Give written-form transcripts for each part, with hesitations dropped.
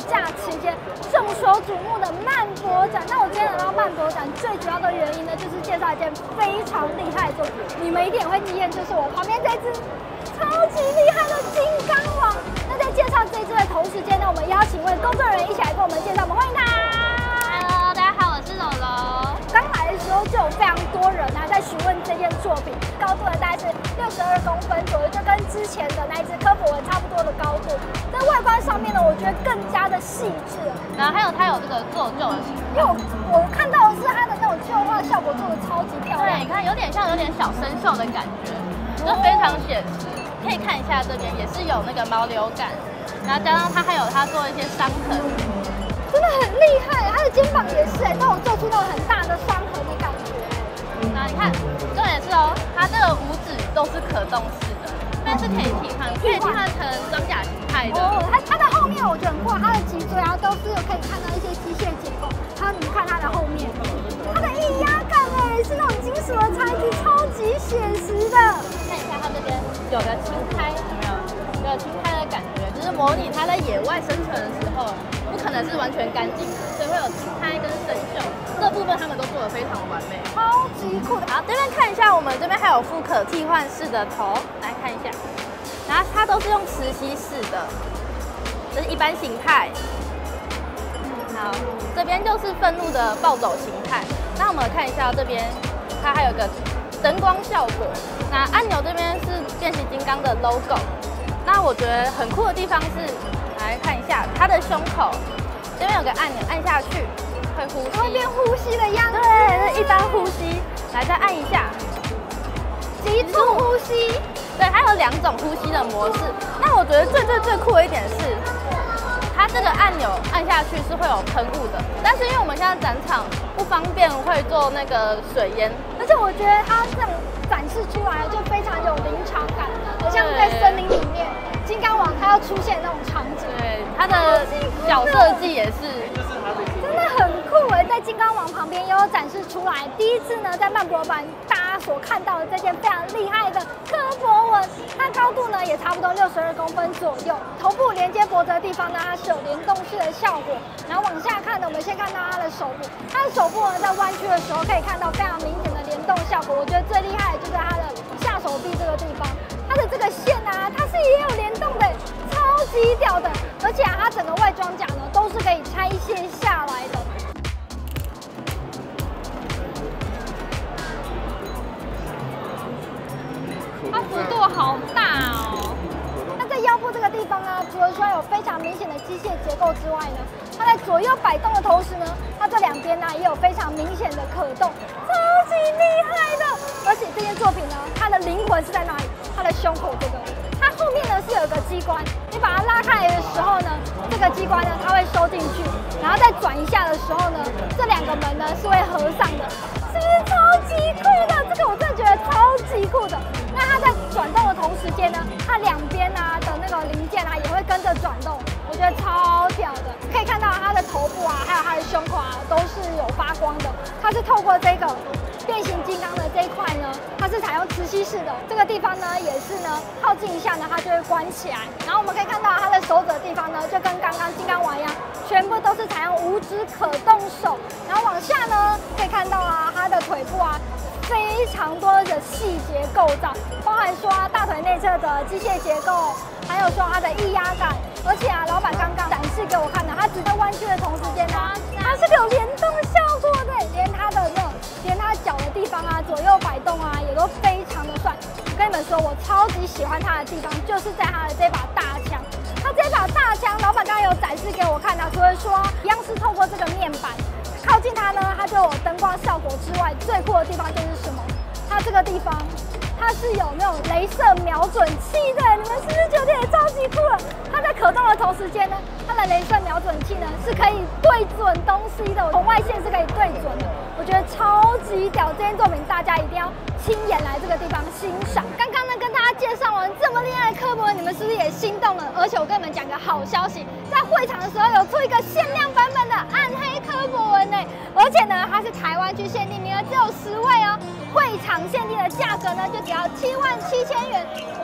假期间众所瞩目的漫博展。那我今天来到漫博展最主要的原因呢，就是介绍一件非常厉害的作品，你们一定也会惊艳，就是我旁边这只超级厉害的金刚王。那在介绍这只的同时间呢，我们邀请一位工作人员一起来跟我们介绍，我们欢迎他。 Hello， 大家好，我是柔柔。 刚来的时候就有非常多人在询问这件作品，高度呢大概是62公分左右，就跟之前的那一只科博文差不多的高度。在外观上面呢，我觉得更加的细致。 然后还有它有这个做旧的形态， 因为我看到的是它的那种旧化效果做的超级漂亮。 对，你看有点像有点小生锈的感觉，就非常写实。可以看一下这边也是有那个毛流感，然后加上它还有它做一些伤痕。 真的很厉害，他的肩膀也是都有做出那种很大的伤痕的感觉。 那你看，重点是它这个五指都是可动式的，但是可以替换成装甲形态的。 它的后面我觉得很酷，它的脊椎都是可以看到一些机械结构。还有你们看它的后面，它的液压感是那种金属的材质，超级写实的。 看一下它这边有个青苔，有没有？有青苔的感觉，就是模拟它在野外生存的时候。不可能是完全干净的，所以会有青苔跟生锈，这部分他们都做得非常完美， 超级酷的。 好，这边看一下，我们这边还有复可替换式的头，来看一下，然后它都是用磁吸式的，这是一般形态。好，这边就是愤怒的暴走形态。那我们看一下这边，它还有个灯光效果。那按钮这边是变形金刚的 logo。那我觉得很酷的地方是。来看一下它的胸口，这边有个按钮，按下去会呼吸， 会变呼吸的样子。 对，是一般呼吸。来，再按一下， 急促呼吸。 对，它有2种呼吸的模式。那我觉得最酷的一点是，它这个按钮按下去是会有喷雾的，但是因为我们现在展场不方便会做那个水烟， 而且我觉得它这种展示出来就非常有临场感，好像在森林里面。金刚王它要出现那种场景， 对，它的小设计也是， 真的很酷在金刚王旁边也有展示出来。第一次呢，在漫博版大家所看到的这件非常厉害的科博文，它高度呢也差不多62公分左右，头部连接脖子的地方呢，它是有联动式的效果。然后往下看呢，我们先看到它的手部，它的手部呢在弯曲的时候可以看到非常明显的联动效果。我觉得最厉害的就是它的下手臂这个地方。它的这个线它是也有联动的，超级屌的，而且它整个外装甲呢都是可以拆卸下来的。它幅度好大哦。那在腰部这个地方呢，除了说有非常明显的机械结构之外呢，它在左右摆动的同时呢，它这两边呢也有非常明显的可动，超级厉害的。而且这件作品呢，它的灵魂是在哪里？它的胸口这个，它后面呢是有一个机关，你把它拉开来的时候呢，这个机关呢它会收进去，然后再转一下的时候呢，这2个门呢是会合上的，是不是超级酷的？这个我真的觉得超级酷的。那它在转动的同时间呢，它两边的那个零件也会跟着转动，我觉得超屌的。可以看到它的头部还有它的胸口都是有发光的，它是透过这个变形金刚的这一块呢，它是采用磁吸式的，这个地方呢也是呢靠近一下呢，它就会关起来。然后我们可以看到它的手指的地方呢，就跟刚刚金刚王一样，全部都是采用5指可动手。然后往下呢，可以看到它的腿部非常多的细节构造，包含说大腿内侧的机械结构，还有说它的液压感。而且老板刚刚展示给我看的，它只在弯曲的同时间呢，它是有联动效果的，连它脚的地方左右摆动也都非常的帅。我跟你们说，我超级喜欢它的地方，就是在它的这把大枪。它这把大枪，老板刚刚有展示给我看除了说一样是透过这个面板靠近它呢，它就有灯光效果之外，最酷的地方就是什么？它这个地方。它是有那种雷射瞄准器的，你们是不是觉得也超级酷了？它在可动的同时间呢，它的雷射瞄准器呢是可以对准东西的，红外线是可以对准的，我觉得超级屌。这件作品大家一定要亲眼来这个地方欣赏。刚刚呢跟大家介绍完这么厉害的科博文，你们是不是也心动了？而且我跟你们讲个好消息，在会场的时候有出一个限量版本的暗黑科博文而且呢它是台湾区限定，名额只有10位会场限定的价格呢就只要77000元。我刚刚还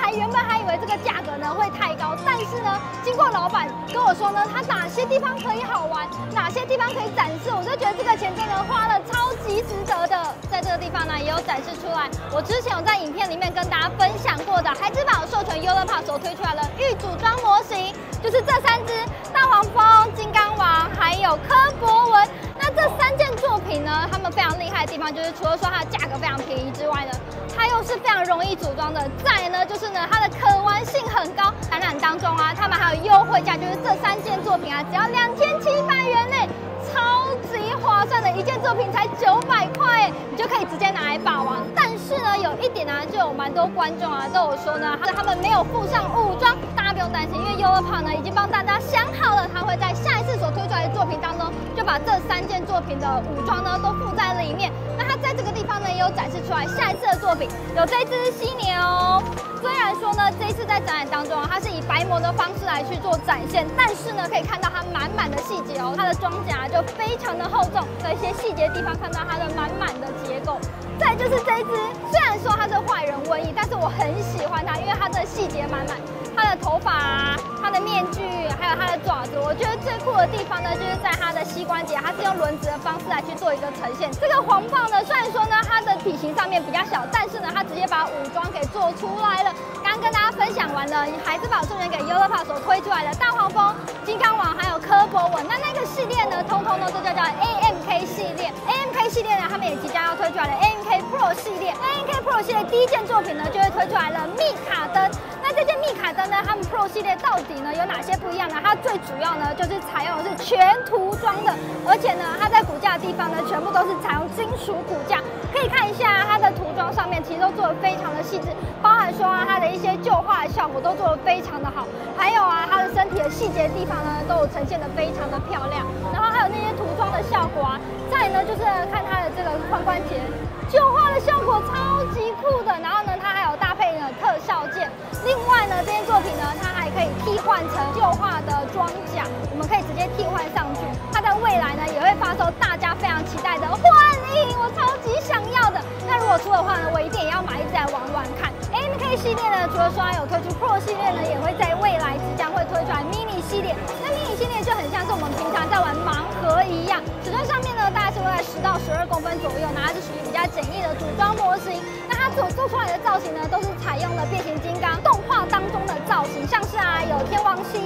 原本还以为这个价格呢会太高，但是呢，经过老板跟我说呢，它哪些地方可以好玩，哪些地方可以展示，我就觉得这个钱真的花了超级值得的。在这个地方呢，也有展示出来，我之前有在影片里面跟大家分享过的孩之宝授权优乐帕所推出来的预组装模型，就是这3只大黄蜂、金刚王还有柯博文。那这3件作品呢，他们非常厉害的地方就是除了说它的价格非常便宜之外呢，它又是非常容易组装的。再来呢，就是呢它的可玩性很高。展览当中啊，他们还有优惠价，就是这3件作品啊，只要2700元内，超级划算的，一件作品才900块，你就可以直接拿来把玩。但是呢，有一点啊，就有蛮多观众啊都有说呢，他们没有附上武装，大家不用担心，因为优乐帕呢已经帮大家想好了，他会在下一次所推出来的作品当中，就把这3件作品的武装呢都附在里面。那它在这个地方呢也有展示出来下一次的作品，有这只犀牛。虽然说呢，这一次在展览当中啊，它是以白模的方式来去做展现，但是呢，可以看到它满满的细节哦，它的装甲就非常的厚重，在一些细节地方看到它的满满的结构。再就是这一只，虽然说它是坏人瘟疫，但是我很喜欢它，因为它的细节满满，它的头发啊，它的面具，还有它的爪子，我觉得最酷的地方呢，就是在它的膝关节，它是用轮子的方式来去做一个呈现。这个黄胖呢，虽然说呢它的体型上面比较小，但是呢它直接把武装给做出来了。刚刚跟大家分享完了孩之宝授权给优乐帕所推出来的大黄蜂、金刚王还有柯博文，那个系列呢，通通呢都叫 AMK 系列。AMK 系列呢，他们也即将要推出来的 AMK Pro 系列。AMK Pro 系列第1件作品呢，就会推出来了密卡灯。那这件密卡灯呢，他们 Pro 系列到底呢有哪些不一样呢？它最主要呢就是采用的是全涂装的，而且呢它在骨架的地方呢全部都是采用金属骨架，可以看一下它的涂装上面其实都做得非常的细致，包含说啊它的一些旧化的效果都做得非常的好，还有啊它的身体的细节地方呢都有呈现得非常的漂亮，然后还有那些涂装的效果啊，再来呢就是看它的这个髋关节旧化的效果超级酷的，然后呢它还有搭配呢特效件。另外呢，这件作品呢，它还可以替换成旧化的装甲，我们可以直接替换上去。它在未来呢，也会发售大家非常期待的幻影，我超级想要的。那如果出的话呢，我一定也要买一只来玩玩看。AMK 系列呢，除了说有推出 Pro 系列呢，也会在未来即将会推出来 Mini 系列。那 Mini 系列就很像是我们平常在玩盲盒一样，尺寸上面呢，大概是会在10到12公分左右，那它是属于比较简易的组装模型。那它所做出来的造型呢，都是采用了变形金刚动画当中的造型，像是啊有天王星，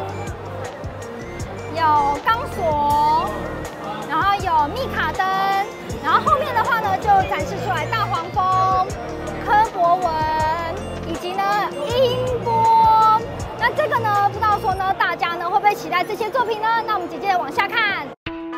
有钢索，然后有密卡灯，然后后面的话呢就展示出来大黄蜂、柯博文以及呢音波。那这个呢，不知道说呢大家呢会不会期待这些作品呢？那我们紧接着往下看。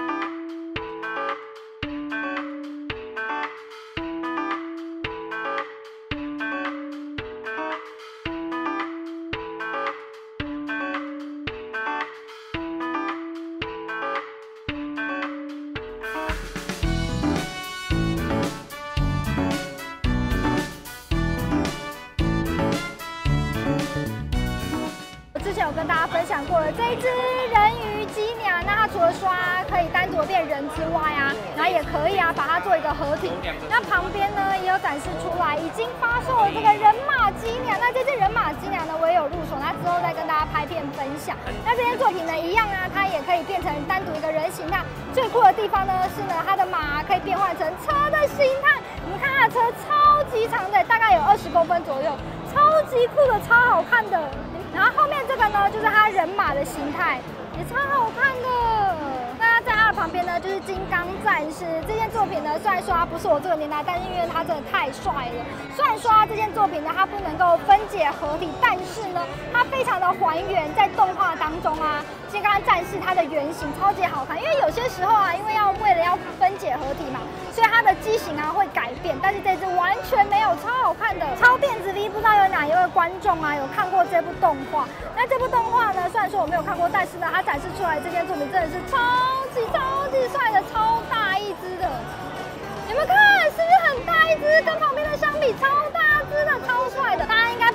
之前有跟大家分享过了这一只人鱼机娘，那它除了说可以单独变人之外啊，然后也可以啊把它做一个合体。那旁边呢也有展示出来已经发售的这个人马机娘，那这只人马机娘呢我也有入手，那之后再跟大家拍片分享。那这件作品呢一样啊，它也可以变成单独一个人形态。最酷的地方呢是呢它的马可以变换成车的形态，你们看它的车超级长的，大概有20公分左右，超级酷的，超好看的。然后后面这个呢，就是它人马的形态，也超好看的。那在它的旁边呢，就是金刚战士这件作品呢，虽然说它不是我这个年代，但是因为它真的太帅了。虽然说这件作品呢，它不能够分解合体，但是呢，它非常的还原，在动画当中啊，金刚战士它的原型超级好看。因为有些时候啊，因为为了要分解合体嘛，所以它的机型啊会改变，但是这只完全没有，超好看的。超电子 V 不知道有哪一位观众啊有看过这部动画？那这部动画呢，虽然说我没有看过，但是呢，它展示出来这件作品真的是超级帅的，超大一只的。你们看，是不是很大一只？跟旁边的相比，超大只的，超帅的。大家应该不陌生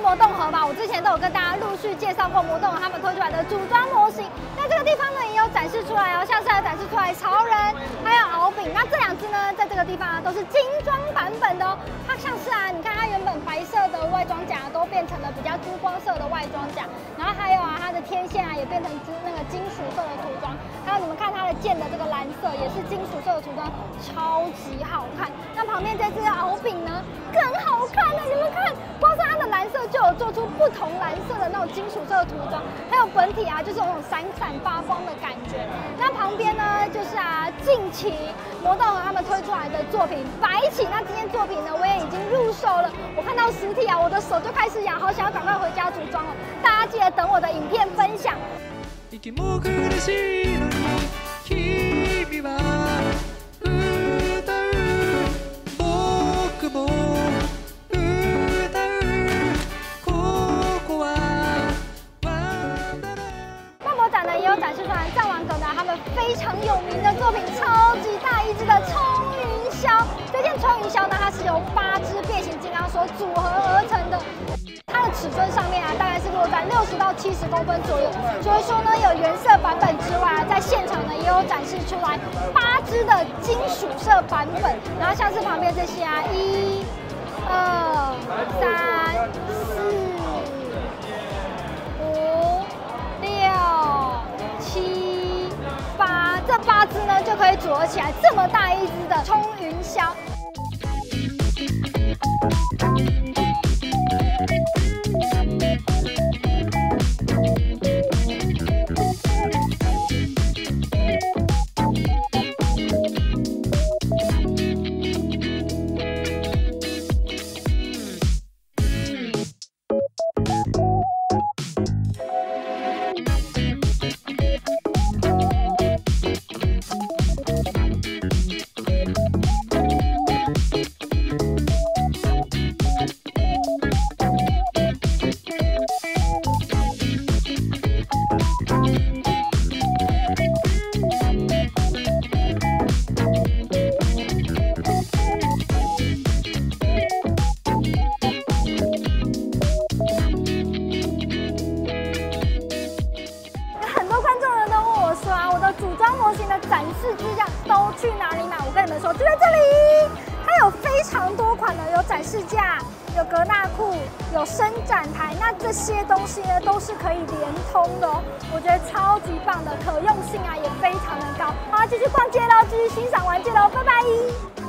魔动盒吧，我之前都有跟大家陆续介绍过魔动盒他们推出来的组装模型。在这个地方呢，也有展示出来哦，像是有展示出来超人，还有敖丙。那这两只呢，在这个地方都是精装版本的哦。它像是你看它原本白色的外装甲都变成了比较珠光色的外装甲，然后还有它的天线也变成那个金属色的涂装。还有你们看它的剑的这个蓝色也是金属色的涂装，超级好看。那旁边这只敖丙呢，更好看了，你们看，光是它的蓝色就有做出不同蓝色的那种金属色的涂装，还有本体就是有那种闪闪发光的感觉。那旁边呢，就是近期魔动盒他们推出来的作品白起。那今天作品呢，我也已经入手了，我看到实体我的手就开始痒，好想要赶快回家组装哦。大家记得等我的影片分享。也有展示出来藏王阁的他们非常有名的作品，超级大一只的冲云霄。这件冲云霄呢，它是由8只变形金刚所组合而成的。它的尺寸上面大概是落在60到70公分左右。所以说呢，有原色版本之外在现场呢也有展示出来8只的金属色版本。然后像是旁边这些1、2、3、4、5、6、7、8，这8只呢就可以组合起来这么大一只的冲云霄。组装模型的展示支架都去哪里买？我跟你们说，就在这里。它有非常多款的，有展示架，有格纳库，有伸展台。那这些东西呢，都是可以连通的哦。我觉得超级棒的，可用性也非常的高。好，继续逛街喽，继续欣赏玩具喽，拜拜。